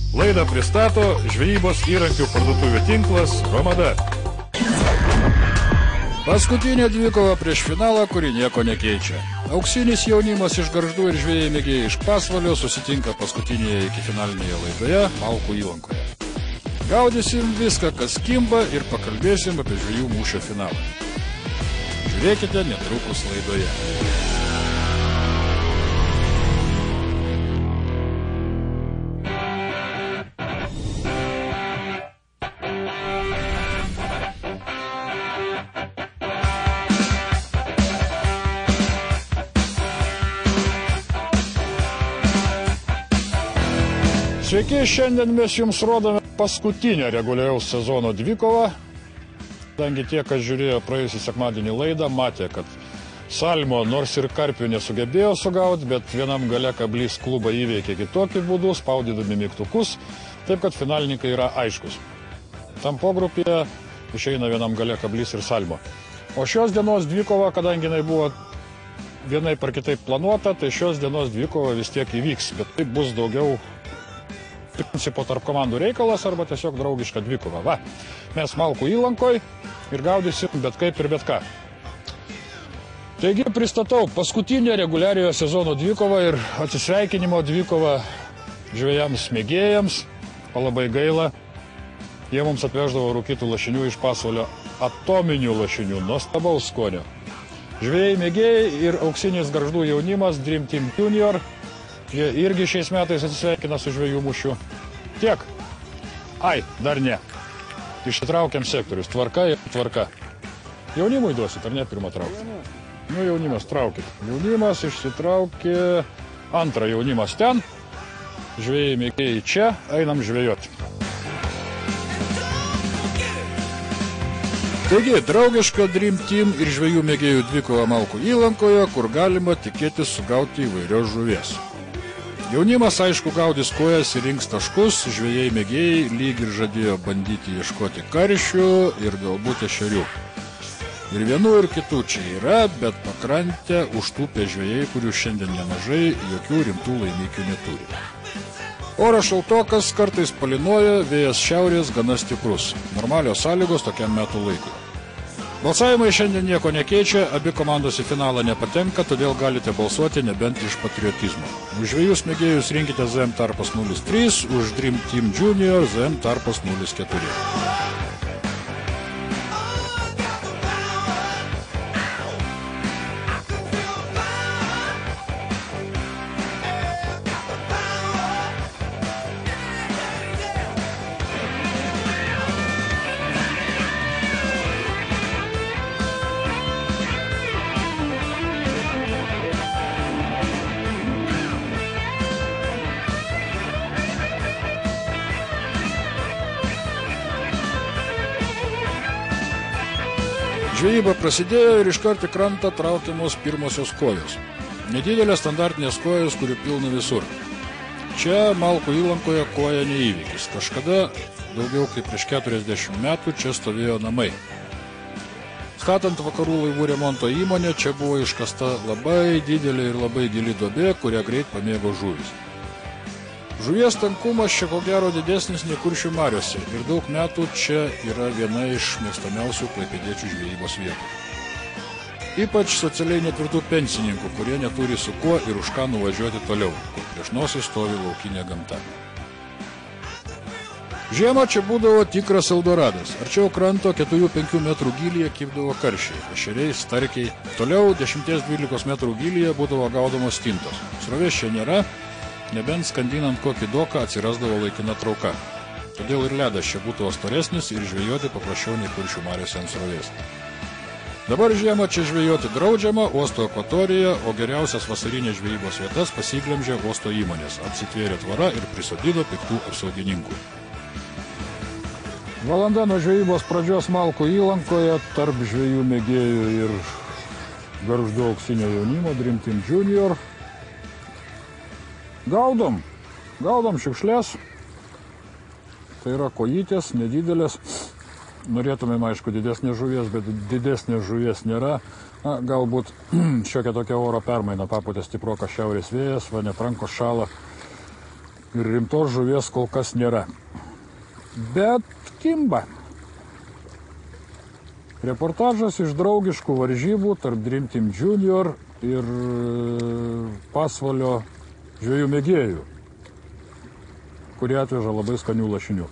Laidą pristato žvejybos įrankių parduotuvių tinklas Romada. Paskutinė dvikova prieš finalą, kuri nieko nekeičia. Auksinis jaunimas iš Gargždų ir žvejai mėgėjai iš Pasvalio susitinka paskutinėje iki finalinėje laidoje Malkų įlankoje. Gaudysim viską, kas kimba, ir pakalbėsim apie žvejų mūšio finalą. Žiūrėkite netrukus laidoje. Sveiki, šiandien mes jums rodome paskutinę reguliaraus sezono dvikovą. Kadangi tie, kas žiūrėjo praėjusį sekmadienį laidą, matė, kad salmo nors ir karpių nesugebėjo sugauti, bet vienam gale kablys klubą įveikė kitokį būdų, spaudydami mygtukus, taip kad finalininkai yra aiškus. Tam pogrupėje išeina vienam gale kablys ir salmo. O šios dienos dvikova, kadangi jinai buvo vienaip ar kitaip planuota, tai šios dienos dvikova vis tiek įvyks, bet tai bus daugiau principo tarp komandų reikalas arba tiesiog draugiška dvikova. Va, mes Malkų įlankoj ir gaudysim bet kaip ir bet ką. Taigi pristatau paskutinę reguliariojo sezono dvikovą ir atsisveikinimo dvikovą žvejams mėgėjams, o labai gaila, jie mums atveždavo rūkytų lašinių iš Pasvalio, atominių lašinių, nuostabaus skonio. Žvejai mėgėjai ir auksinis Gargždų jaunimas Dream Team Junior, jie irgi šiais metais atsisveikina su žvejų mūšiu. Tiek. Ai, dar ne. Išsitraukiam sektorius. Tvarka ir tvarka. Jaunimui duosit, ar ne pirmą traukti? Nu, jaunimas traukit. Jaunimas išsitraukė antrą, jaunimas ten. Žvejai mėgėjai čia, einam žvejoti. Taigi, draugiška Dream Team ir žvejų mėgėjų dvikova Malkų įlankoje, kur galima tikėtis sugauti įvairios žuvies. Jaunimas, aišku, gaudys kojas ir rinks taškus, žvejai mėgėjai lyg ir žadėjo bandyti ieškoti karšių ir galbūt ešerių. Ir vienų ir kitų čia yra, bet pakrantę užtūpė žvejai, kurių šiandien nemažai, jokių rimtų laimikių neturi. Oras šaltokas, kartais palynoja, vėjas šiaurės gana stiprus. Normalios sąlygos tokiam metų laikui. Balsavimai šiandien nieko nekeičia, abi komandos į finalą nepatenka, todėl galite balsuoti nebent iš patriotizmo. Už žvejus mėgėjus rinkite ZM tarpas 03, už Dream Team Junior ZM tarpas 04. Žvejyba prasidėjo ir iškart į krantą traukiamos pirmosios kojos. Nedidelės standartinės kojos, kurių pilna visur. Čia Malkų įlankoje koja neįvykis. Kažkada, daugiau kaip prieš 40 metų, čia stovėjo namai. Statant vakarų laivų remonto įmonę, čia buvo iškasta labai didelė ir labai gili duobė, kurią greit pamėgo žuvis. Žuvies tankumas čia ko gero didesnis nei Kuršių mariose ir daug metų čia yra viena iš mėgstamiausių klaipėdiečių žvejybos vietų. Ypač socialiai netvirtų pensininkų, kurie neturi su kuo ir už ką nuvažiuoti toliau, kur prieš nosį stovi laukinė gamta. Žiemą čia būdavo tikras Eldoradas. Arčiau kranto 4-5 metrų gylyje kibdavo karšiai, ešeriai, starkiai. Toliau 10-12 metrų gylyje būdavo gaudomos stintos. Srovės čia nėra, nebent skandinant kokį doką atsirasdavo laikina trauka. Todėl ir ledas čia būtų storesnis ir žvejoti paprasčiau nei Kuršių mariose ant srovės. Dabar žiemą čia žvejoti draudžiama uosto akvatorija, o geriausias vasarinės žvejybos vietas pasiglemžė uosto įmonės, apsitvėrė tvara ir prisodino piktų apsaugininkų. Valanda nuo žvejybos pradžios Malkų įlankoje tarp žvejų mėgėjų ir Gargždų auksinio jaunimo Dream Team Junior. Gaudom šiukšlės, tai yra kojytės, nedidelės, norėtumėm, aišku, didesnės žuvies, bet didesnės žuvies nėra, Na, galbūt šiokia tokia oro permaina, papūtė stiprokas šiaurės vėjas, va neprankos šala. ir rimtos žuvies kol kas nėra. Bet kimba. Reportažas iš draugiškų varžybų tarp Dream Team Junior ir Pasvalio žvejų mėgėjų, kurie atveža labai skanių lašinių.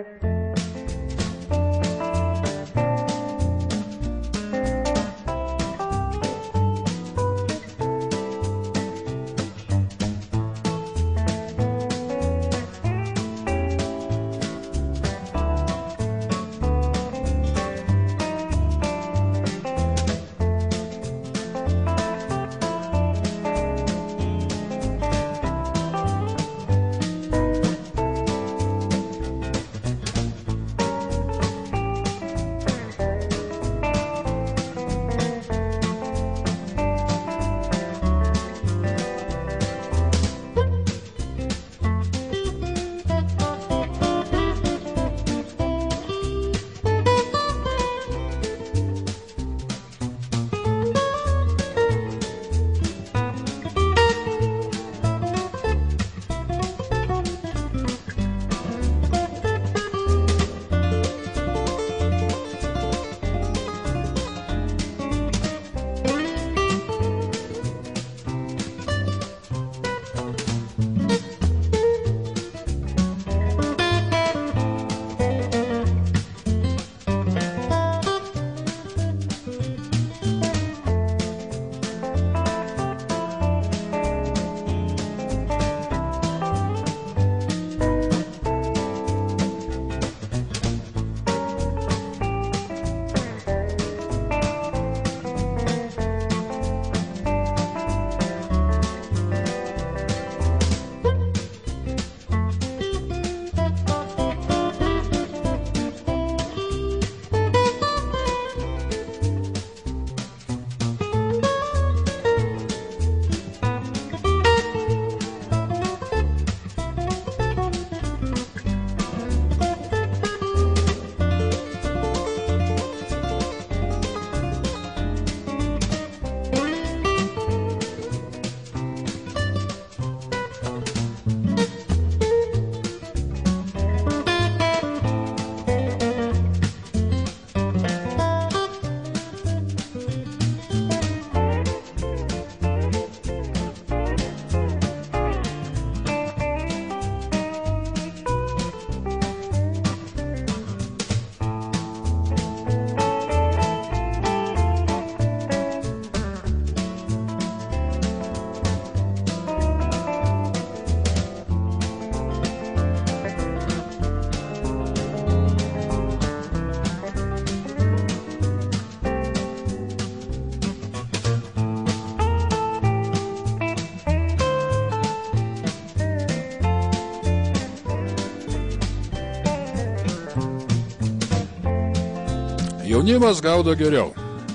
Jaunimas gaudo geriau.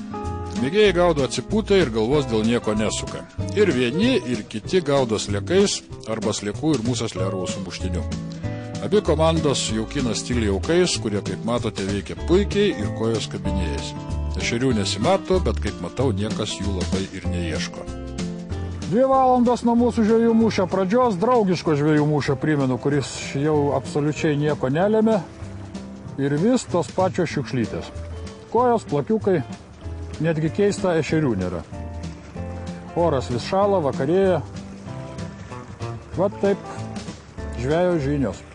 Mėgėjai gaudo atsipūtę ir galvos dėl nieko nesuka. Ir vieni, ir kiti gaudo sliekais arba sliekų ir musės lervų sumuštiniu. Abi komandos jaukina stilį jaukais, kurie, kaip matote, veikia puikiai ir kojos kabinėjasi. Ešerių nesimato, bet kaip matau, niekas jų labai ir neieško. 2 valandos nuo mūsų žvejų mūšio pradžios, draugiško žvejų mūšio primenu, kuris jau absoliučiai nieko nelėmė. Ir vis tos pačios šiukšlytės. Kojos, plakiukai, netgi keista, ešerių nėra. Oras vis šala, vakarėja. Va taip, žvejo žinios.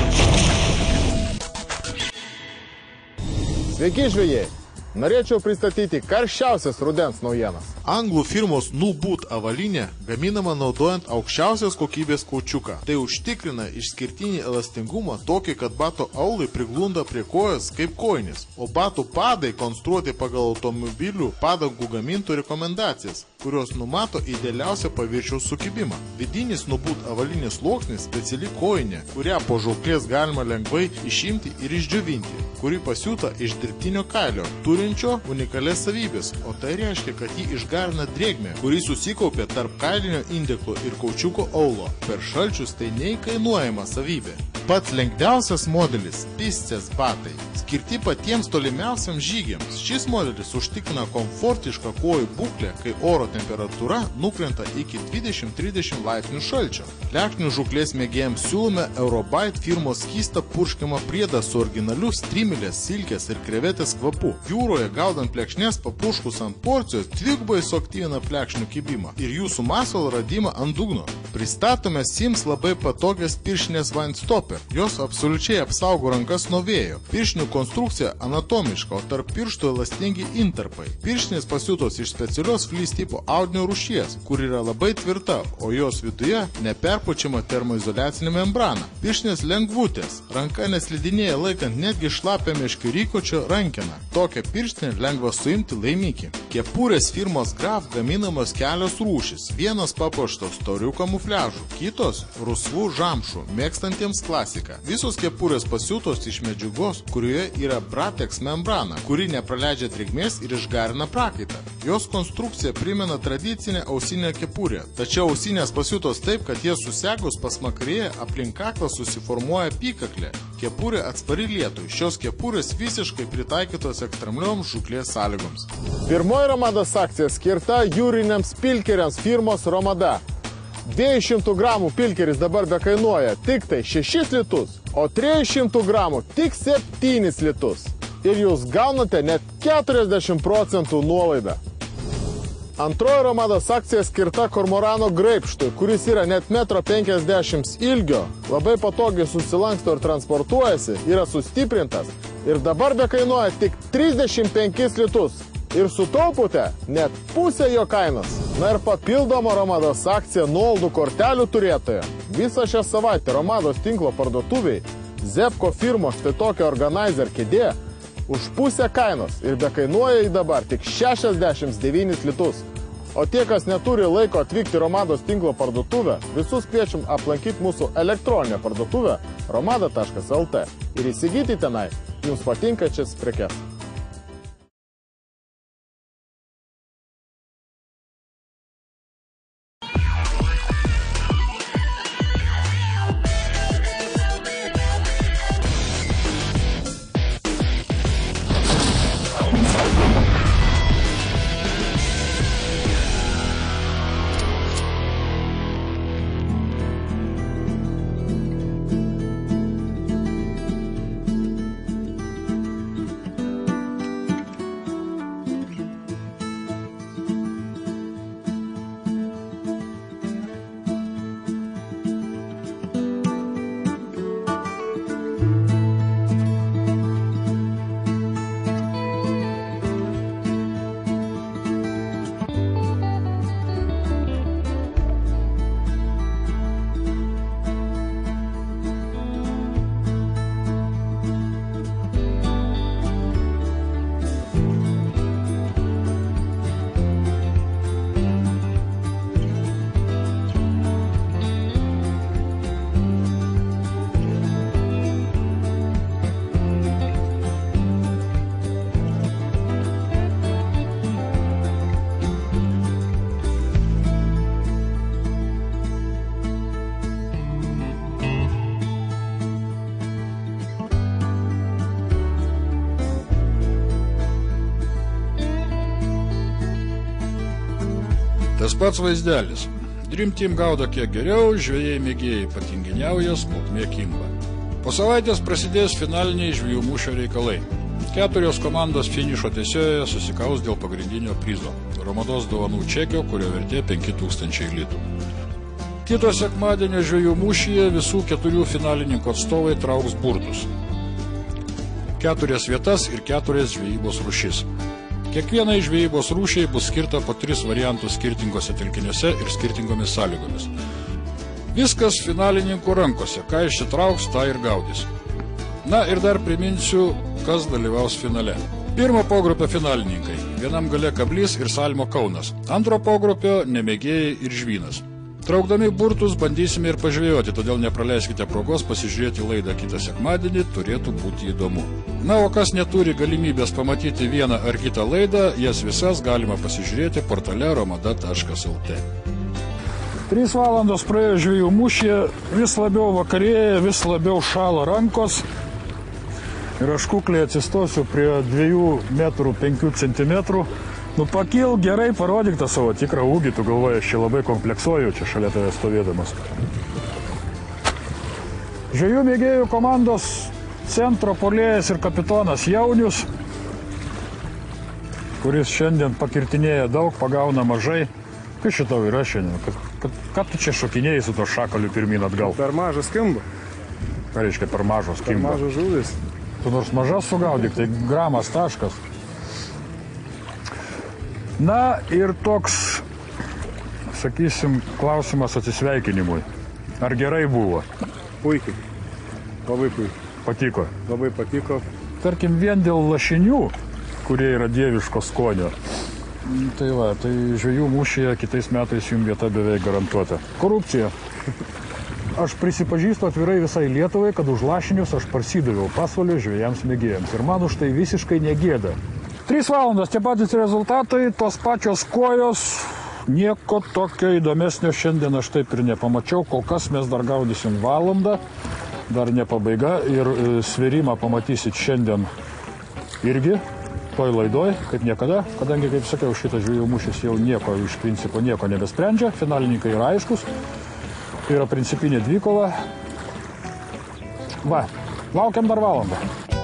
Sveiki žvejai! Norėčiau pristatyti karščiausias rudens naujienas. Anglų firmos Nuboot avalynė gaminama naudojant aukščiausios kokybės kaučiuką. Tai užtikrina išskirtinį elastingumą tokį, kad bato aulai priglunda prie kojos kaip kojinės, o batų padai konstruoti pagal automobilių padangų gamintojų rekomendacijas, kurios numato idealiausią paviršiaus sukibimą. Vidinis Nuboot avalynės sluoksnis speciali kojinė, kurią po žauklės galima lengvai išimti ir išdžiovinti, kuri pasiūta iš dirbtinio kailio, turinčio unikalias savybės, o tai reiškia, kad jį išgarina drėgmę, kuri susikaupia tarp kailinio indeklo ir kaučiuko aulo. Per šalčius tai neįkainuojama savybė. Pats lengviausias modelis – pistės batai. Skirti patiems tolimiausiams žygiams, šis modelis užtikrina komfortišką kojų būklę, kai oro temperatūra nukrenta iki 20-30 laipsnių šalčio. Plekšnių žūklės mėgėjams siūlome Eurobite firmos skystą purškiamą priedą su originaliu strimilės, silkės ir krevetės kvapu. Jūroje gaudant plekšnės papurškus ant porcijos dvigubai suaktyvina plekšnių kibimą ir jūsų masalo radimą ant dugno. Pristatome Sims labai patogias pirštinės Windstopper. Jos absoliučiai apsaugo rankas nuo vėjo. Pirštinių konstrukcija anatomiška, o tarp pirštų elastingi intarpai. Pirštinės pasiūtos iš specialios fleece tipo audinio rūšies, kur yra labai tvirta, o jos viduje neperpučiama termoizoliacinė membrana. Pirštinės lengvutės. Ranka neslidinėja laikant netgi šlapią meškiurykočio rankeną. Tokią pirštinę lengva suimti laimikį. Kepurės firmos Graf gaminamos kelios rūšys. Vienos papuoštos taurių kamufliažų, kitos rusvų žamšų, mėgstantiems klasiką. Visos kepurės pasiūtos iš medžiagos, kurioje yra Bratex membrana, kuri nepraleidžia drėgmės ir išgarina prakaitą. Jos konstrukcija primena tradicinę ausinę kepurę, tačiau ausinės pasiūtos taip, kad jie susegus pasmakrėje aplink kaklą susiformuoja apykaklė. Kepurė atspari lietui. Šios kepurės visiškai pritaikytos ekstremalioms žūklės sąlygoms. Pirmoji Romados akcija skirta jūriniams pilkeriams firmos Romada. 200 gramų pilkeris dabar bekainuoja tik tai 6 litus, o 300 gramų tik 7 litus. Ir jūs gaunate net 40% nuolaidą. Antroji Romados akcija skirta kormorano graibštui, kuris yra net 1,50 m ilgio, labai patogiai susilanksto ir transportuojasi, yra sustiprintas ir dabar bekainuoja tik 35 litus. Ir sutaupote net pusę jo kainos. Na ir papildoma Romados akcija nuolaidų kortelių turėtoja. Visą šią savaitę Romados tinklo parduotuviai Zepko firmos štai tokia organizer kėdė už pusę kainos ir bekainuoja į dabar tik 69 litus. O tie, kas neturi laiko atvykti Romados tinklo parduotuvę, visus kviečiam aplankyti mūsų elektroninę parduotuvę romada.lt ir įsigyti tenai jums patinkančias prekes. Tas pats vaizdelis. Dream Team gaudo kiek geriau, žvejai mėgėjai patinginiauja, smulkmė kimba. Po savaitės prasidės finaliniai žvejų mūšio reikalai. 4 komandos finišo tiesiojoje susikaus dėl pagrindinio prizo – Romados dovanų čekio, kurio vertė 5000 litų. Kito sekmadienio žvejų mūšyje visų 4 finalininkų atstovai trauks burtus. 4 vietas ir 4 žvejybos rūšis. Kiekvienai žvejybos rūšiai bus skirta po 3 variantus skirtingose telkiniuose ir skirtingomis sąlygomis. Viskas finalininkų rankose, ką išsitrauks, tą ir gaudys. Na ir dar priminsiu, kas dalyvaus finale. Pirmo pogrupio finalininkai. Vienam gale Kablys ir Salmo Kaunas. Antro pogrupio nemėgėjai ir Žvynas. Traukdami burtus bandysime ir pažvejoti, todėl nepraleiskite progos pasižiūrėti laidą kitą sekmadienį, turėtų būti įdomu. Na, o kas neturi galimybės pamatyti vieną ar kitą laidą, jas visas galima pasižiūrėti portale romada.lt. 3 valandos praėjo žvejų mūšyje, vis labiau vakarėja, vis labiau šala rankos. Ir aš kukliai atsistosiu prie 2,5 m, Nu pakil gerai, parodyk tą savo tikrą ūgį, tu galvoji, aš čia labai kompleksuoju, čia šalia tave stovėdamas. Žvejų mėgėjų komandos centro puolėjas ir kapitonas Jaunius, kuris šiandien pakirtinėja daug, pagauna mažai. Kas šitau yra šiandien? Kad tu čia šokinėjai su to šakaliu pirmin atgal? Per mažas skimba. Ką reiškia per mažos skimba? Per mažas žuvis. Tu nors mažas sugaudyk, tai gramas taškas. Na ir toks, sakysim, klausimas atsisveikinimui. Ar gerai buvo? Puikiai. Labai puikiai. Patiko? Labai patiko. Tarkim, vien dėl lašinių, kurie yra dieviško skonio. Tai va, tai žvejų mūšyje kitais metais jums vieta beveik garantuota. Korupcija. Aš prisipažįstu atvirai visai Lietuvai, kad už lašinius aš parsidaviau pasvalio žvejams mėgėjams. Ir man už tai visiškai negėda. 3 valandos, tie patys rezultatai, tos pačios kojos. Nieko tokio įdomesnio šiandien aš taip ir nepamačiau. Kol kas mes dar gaudysim valandą. Dar ne pabaiga. Ir svėrimą pamatysit šiandien irgi. Toj laidoj, kaip niekada, kadangi, kaip sakiau, šitas žvejų mūšis jau nieko, iš principo nieko nebesprendžia, finalininkai yra aiškus, tai yra principinė dvikova. Va, laukiam dar valandą.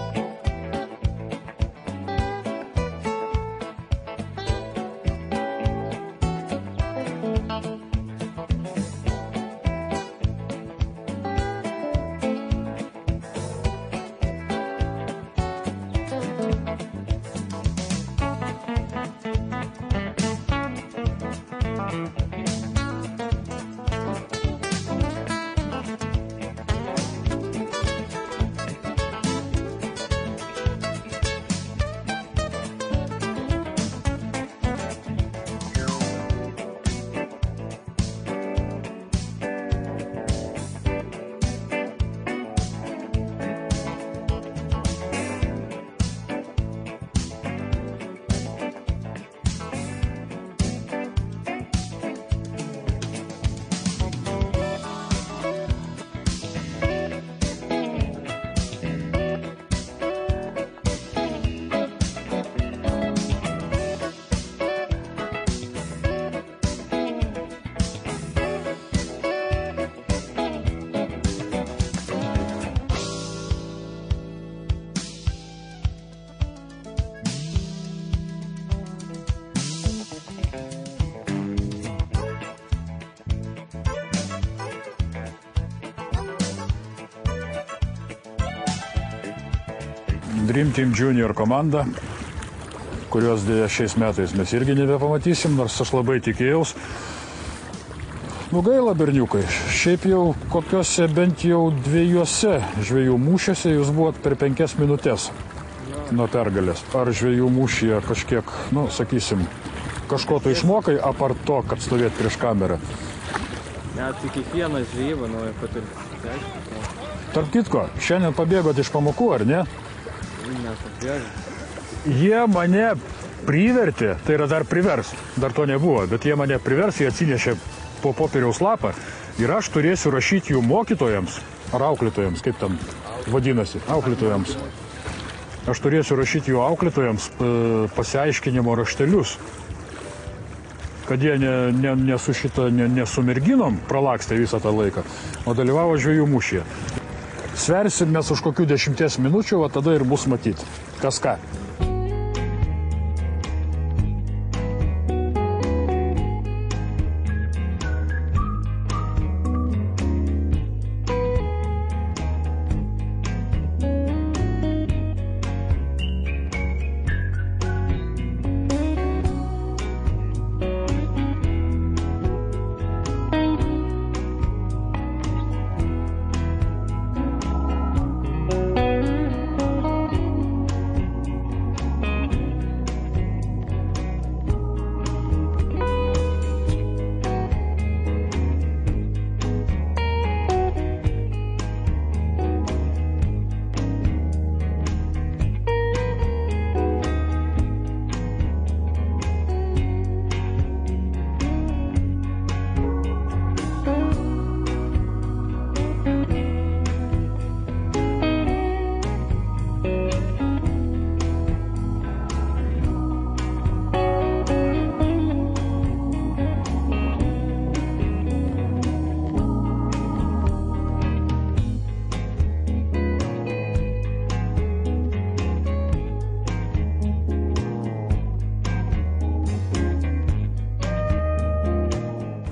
Dream Team Junior komanda, kurios dėja šiais metais mes irgi nebepamatysim, nors aš labai tikėjaus. Nu gaila, berniukai, šiaip jau kokiuose bent jau 2 žvejų mūšiuose jūs buvot per 5 minutės nuo pergalės. Ar žvejų mūšyje kažkiek, nu, sakysim, kažko tu išmokai, apart to, kad stovėt prieš kamerą? Ne, tai kiekvieną žvejybą naują patirti. Tarp kitko, šiandien pabėgot iš pamokų, ar ne? Jie mane privertė, tai yra dar privers, dar to nebuvo, bet jie mane privers, jie atsinešė po popieriaus lapą ir aš turėsiu rašyti jų mokytojams, ar auklėtojams, kaip tam vadinasi, auklėtojams. Aš turėsiu rašyti jų auklėtojams pasiaiškinimo raštelius, kad jie ne su merginom pralakstė visą tą laiką, o dalyvavo žvejų mūšyje. Sversim mes už kokių 10 minučių, o tada ir bus matyti, kas ką.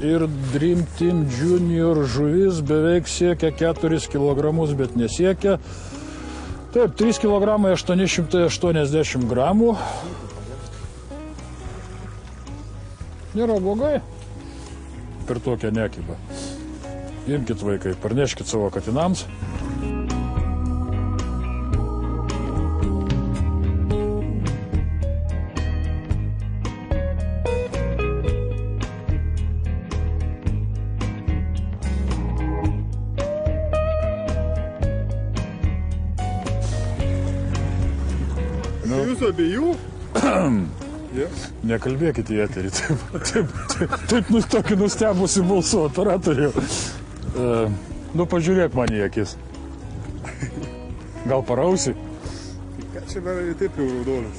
ir Dream Team Junior žuvis beveik siekia 4 kg, bet nesiekia. Taip, 3 kg 880 gramų. Nėra blogai per tokią nekybą. Imkit vaikai, parneškit savo katinams. Jūsų abiejų? Nekalbėkit į eterį, taip tokį nustebusi balsu operatorių. Pažiūrėk man į akis. Gal parausi? Ką čia dar taip jau raudonas?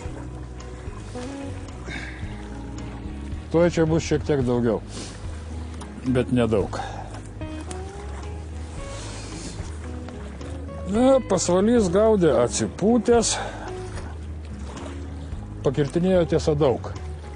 Tuoj čia bus šiek tiek daugiau, bet nedaug. Pasvalys gaudė atsipūtęs. Pakirtinėjo tiesa daug.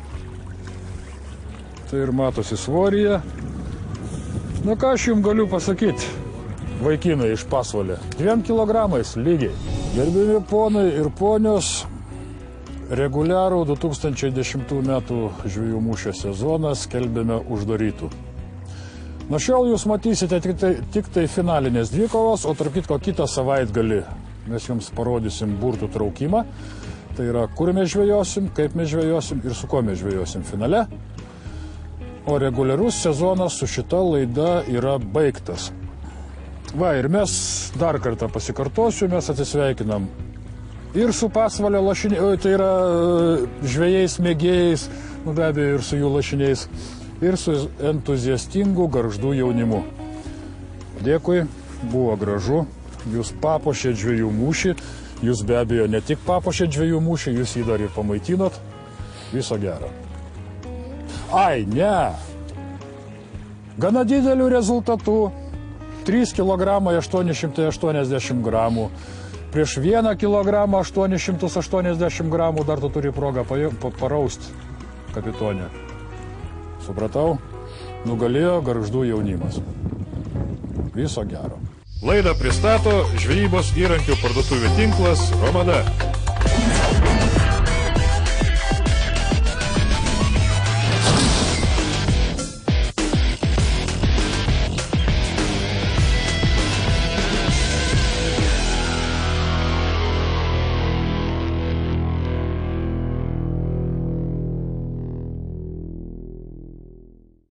Tai ir matosi svoryje. Ką aš jums galiu pasakyti, vaikinai iš Pasvalio? 2 kilogramais lygiai. Gerbiami ponai ir ponios, reguliarų 2010 metų žvejų mūšio sezoną skelbėme uždarytų. Nuo šiol jūs matysite tik tai finalinės dvikovos, o tarp kitko kitą savaitgalį mes jums parodysim burtų traukimą. Tai yra, kur mes žvejosim, kaip mes žvejosim ir su kuo mes žvejosim finale. O reguliarus sezonas su šita laida yra baigtas. Ir mes dar kartą pasikartosiu, mes atsisveikinam ir su Pasvalio lašiniais, tai yra žvejais mėgėjais, be abejo ir su jų lašiniais, ir su entuziastingu Gargždų jaunimu. Dėkui, buvo gražu, jūs papuošėt žvejų mūšį. Jūs be abejo ne tik papuošėt žvejų mūšį, jūs jį dar ir pamaitinot. Viso gero. Ne. Gana didelių rezultatų. 3 kg 880 gramų. Prieš 1 kg 880 gramų dar tu turi progą parausti, kapitonė. Supratau? Nugalėjo Gargždų jaunimas. Viso gero. Laidą pristato žvejybos įrankių parduotuvių tinklas Romada.